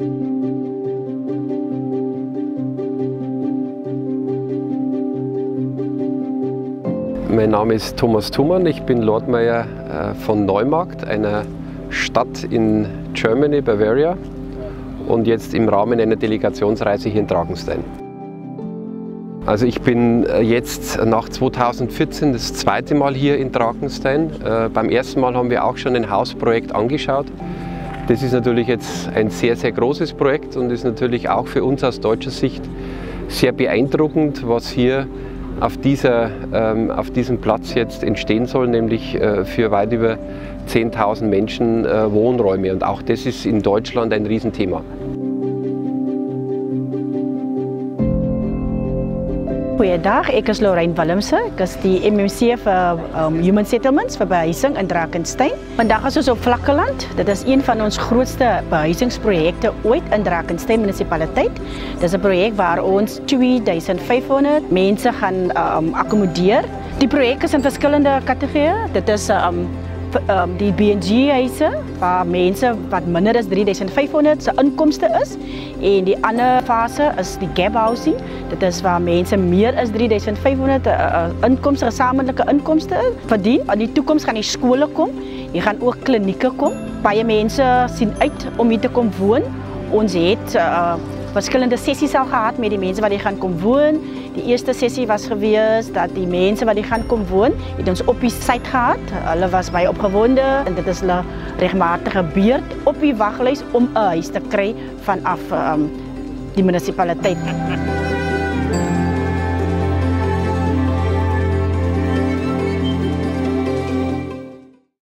Mein Name ist Thomas Thumann, ich bin Lordmeier von Neumarkt, einer Stadt in Germany, Bavaria, und jetzt im Rahmen einer Delegationsreise hier in Drakenstein. Also ich bin jetzt nach 2014 das zweite Mal hier in Drakenstein. Beim ersten Mal haben wir auch schon ein Hausprojekt angeschaut. Das ist natürlich jetzt ein sehr, sehr großes Projekt und ist natürlich auch für uns aus deutscher Sicht sehr beeindruckend, was hier auf diesem Platz jetzt entstehen soll, nämlich für weit über 10.000 Menschen Wohnräume. Und auch das ist in Deutschland ein Riesenthema. Goeiedag, ek is Lorraine Willemse. Ek is die MMC vir Human Settlements vir behuising in Drakenstein. Vandag is ons op Vlakkeland. Dit is een van ons grootste behuisingsprojekte ooit in Drakenstein munisipaliteit. Dit is 'n projek waar ons 2500 mense gaan akkommodeer. Die projek is in verskillende kategorieë. Dit is die BNG-huise waar mense wat minder as 3500 se inkomste is, en die ander fase is die gap housing. Dit is waar mense meer as 3500 inkomste, gesamentlike inkomste verdien. In die toekoms gaan die skole kom, hier gaan ook klinieke kom. Baie mense sien uit om hier te kom woon. Ons het verskillende sessies al gehad met die mense wat hier gaan kom woon. Die eerste sessie was gewees dat die mense wat hier gaan kom woon, het ons op die site gehad. Hulle was baie opgewonde en dit is hulle regelmatige beurt op die waglys om 'n huis te kry vanaf die munisipaliteit.